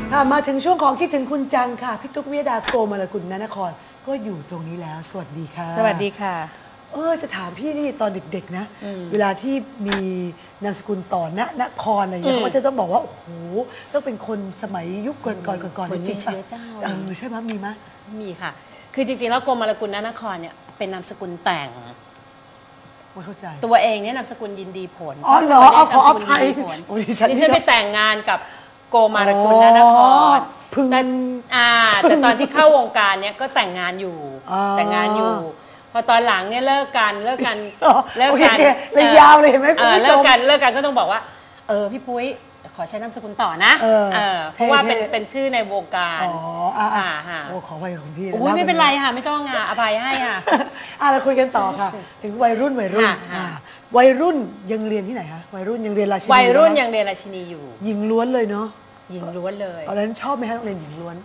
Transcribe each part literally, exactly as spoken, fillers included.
ค่ะมาถึงช่วงของคิดถึงคุณจังค่ะพี่ตุ๊กวิยดาโกมลกุลนนครก็อยู่ตรงนี้แล้วสวัสดีค่ะสวัสดีค่ะเออจะถามพี่นี่ตอนเด็กๆนะเวลาที่มีนามสกุลต่อณนครอะไรอย่างเงี้ยเขาก็จะต้องบอกว่าโอ้โหต้องเป็นคนสมัยยุคก่อนๆก่อนๆคนมีจริงเชื้อเจ้าเออใช่ไหมมีไหมมีค่ะคือจริงๆแล้วกรมลกุลนนครเนี่ยเป็นนามสกุลแต่งไม่เข้าใจตัวเองเนี่ยนามสกุลยินดีผลอ๋อเหรอขออภัยดิฉันไปแต่งงานกับโกมลกุลนนครแต่อ่าแต่ตอนที่เข้าวงการเนี่ยก็แต่งงานอยู่แต่งงานอยู่พอตอนหลังเนี่ยเลิกกันเลิกกันเลิกกันเลยยาวเลยไหมคุณผู้ชมเลิกกันเลิกกันก็ต้องบอกว่าเออพี่ปุ้ยขอใช้นามสกุลต่อนะเพราะว่าเป็นเป็นชื่อในวงการอ๋ออ่าฮะโอ้ขอไปของพี่อุ้ยไม่เป็นไรค่ะไม่ต้องอ่ะอภัยให้ค่ะอ่ะเราคุยกันต่อค่ะถึงวัยรุ่นวัยรุ่นวัยรุ่นยังเรียนที่ไหนคะวัยรุ่นยังเรียนราชินีวัยรุ่นยังเรียนราชินีอยู่หญิงล้วนเลยเนาะหญิงล้วนเลยตอนนั้นชอบไหมคะโรงเรียนหญิงล้วน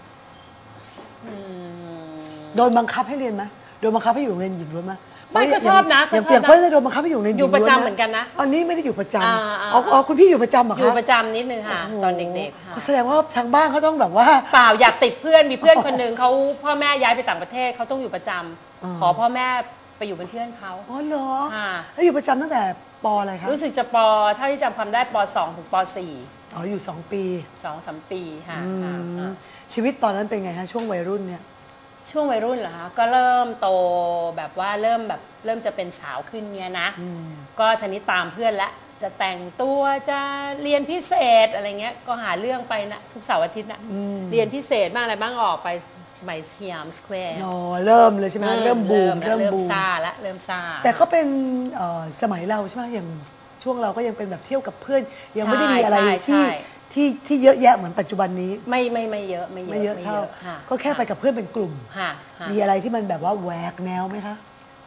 โดนบังคับให้เรียนไหมโดนบังคับให้อยู่โรงเรียนหญิงล้วนไหมไม่ก็ชอบนะก็ชอบนะเพื่อนโดนบังคับให้อยู่ในอยู่ประจำเหมือนกันนะตอนนี้ไม่ได้อยู่ประจำอ๋อคุณพี่อยู่ประจำเหรอคะอยู่ประจำนิดนึงค่ะตอนเด็กๆค่ะแสดงว่าทางบ้านเขาต้องแบบว่าเปล่าอยากติดเพื่อนมีเพื่อนคนหนึ่งเขาพ่อแม่ย้ายไปต่างประเทศเขาต้องอยู่ประจำขอพ่อแม่ไปอยู่เป็นเพื่อนเขาอ๋อเหรอแล้วอยู่ประจำตั้งแต่ป.อะไรคะรู้สึกจะป.เท่าที่จำความได้ป.สองถึงป.สี่อ๋ออยู่สองปีสองสามปีค่ะชีวิตตอนนั้นเป็นไงคะช่วงวัยรุ่นเนี่ยช่วงวัยรุ่นเหรอคะก็เริ่มโตแบบว่าเริ่มแบบเริ่มจะเป็นสาวขึ้นเนี่ยนะก็ทีนี้ตามเพื่อนละจะแต่งตัวจะเรียนพิเศษอะไรเงี้ยก็หาเรื่องไปนะทุกเสาร์อาทิตย์นะเรียนพิเศษบ้างอะไรบ้างออกไปสมัยสยามสแควร์อ๋อเริ่มเลยใช่ไหมเริ่มบูมเริ่มบูมซาละเริ่มซาแต่ก็เป็นสมัยเราใช่ไหมอย่างช่วงเราก็ยังเป็นแบบเที่ยวกับเพื่อนยังไม่ได้มีอะไรที่ที่ที่เยอะแยะเหมือนปัจจุบันนี้ไม่ไม่ไม่เยอะไม่ไม่เยอะเท่าก็แค่ไปกับเพื่อนเป็นกลุ่มมีอะไรที่มันแบบว่าแหวกแนวไหมคะ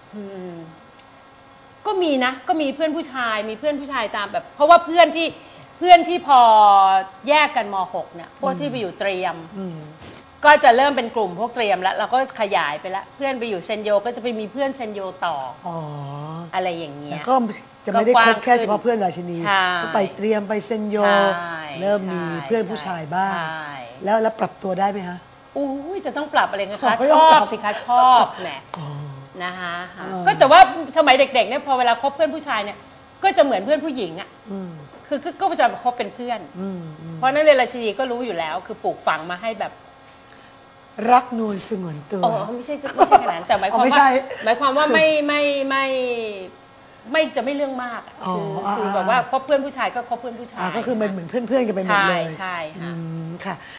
ก็มีนะก็มีเพื่อนผู้ชายมีเพื่อนผู้ชายตามแบบเพราะว่าเพื่อนที่เพื่อนที่พอแยกกันม หกเนี่ยพวกที่ไปอยู่เตรียมก็จะเริ่มเป็นกลุ่มพวกเตรียมแล้วเราก็ขยายไปแล้วเพื่อนไปอยู่เซนโยก็จะไปมีเพื่อนเซนโยต่ออะไรอย่างเงี้ยก็จะไม่ได้คบแค่เฉพาะเพื่อนราชินีก็ไปเตรียมไปเซนโยเริ่มมีเพื่อนผู้ชายบ้างแล้วแล้วปรับตัวได้ไหมคะอู้ยจะต้องปรับอะไรกันคะชอบสิคะชอบแหมนะคะก็แต่ว่าสมัยเด็กๆเนี่ยพอเวลาคบเพื่อนผู้ชายเนี่ยก็จะเหมือนเพื่อนผู้หญิงอ่ะคือก็จะคบเป็นเพื่อนเพราะนั้นเรียนราชินีก็รู้อยู่แล้วคือปลูกฝังมาให้แบบรักนวลสงวนตัวอ๋อไม่ใช่ไม่ใช่ขนาดนั้นแต่หมายความว่าหมายความว่าไม่ไม่ไม่ไม่จะไม่เรื่องมากคือคือแบบว่าคบเพื่อนผู้ชายก็คบเพื่อนผู้ชายก็คือมันเหมือนเพื่อนๆกันไปหมดเลยใช่ใช่ค่ะ